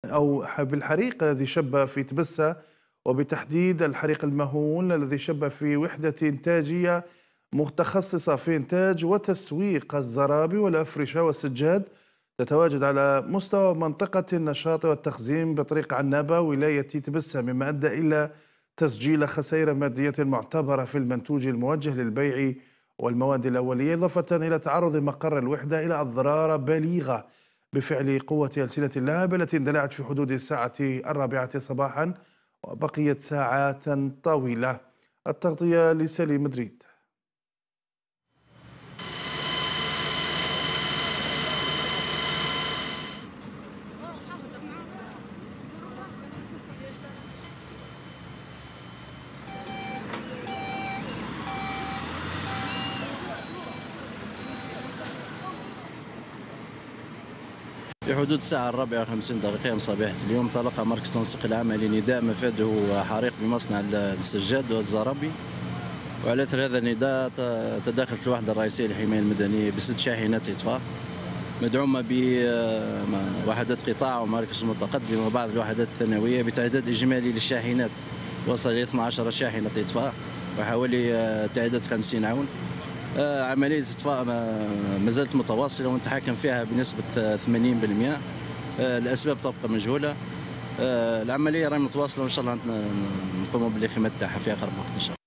أو بالحريق الذي شب في تبسة، وبتحديد الحريق المهول الذي شب في وحدة إنتاجية متخصصة في إنتاج وتسويق الزرابي والأفرشة والسجاد، تتواجد على مستوى منطقة النشاط والتخزين بطريق عنابة ولاية تبسة، مما أدى إلى تسجيل خسائر مادية معتبرة في المنتوج الموجه للبيع والمواد الأولية، إضافة إلى تعرض مقر الوحدة إلى أضرار بالغة بفعل قوة ألسنة اللهب التي اندلعت في حدود الساعة 4 صباحا وبقيت ساعات طويلة. التغطية لسليم مدريد. في حدود الساعة 4:50 من صباحة اليوم طلق مركز تنسيق العملي نداء مفاده حريق بمصنع السجاد والزرابي، وعلى اثر هذا النداء تدخلت الوحدة الرئيسية للحماية المدنية ب6 شاحنات إطفاء مدعومة بوحدات قطاع ومراكز متقدمة وبعض الوحدات الثانوية بتعداد إجمالي للشاحنات وصل إلى 12 شاحنة إطفاء وحوالي تعداد 50 عون. عملية الإطفاء ما زالت متواصلة ونتحكم فيها بنسبة 80%. الأسباب تبقى مجهولة. العملية راهي متواصلة وإن شاء الله نقوم بالإخماد تاعها في أقرب وقت إن شاء الله.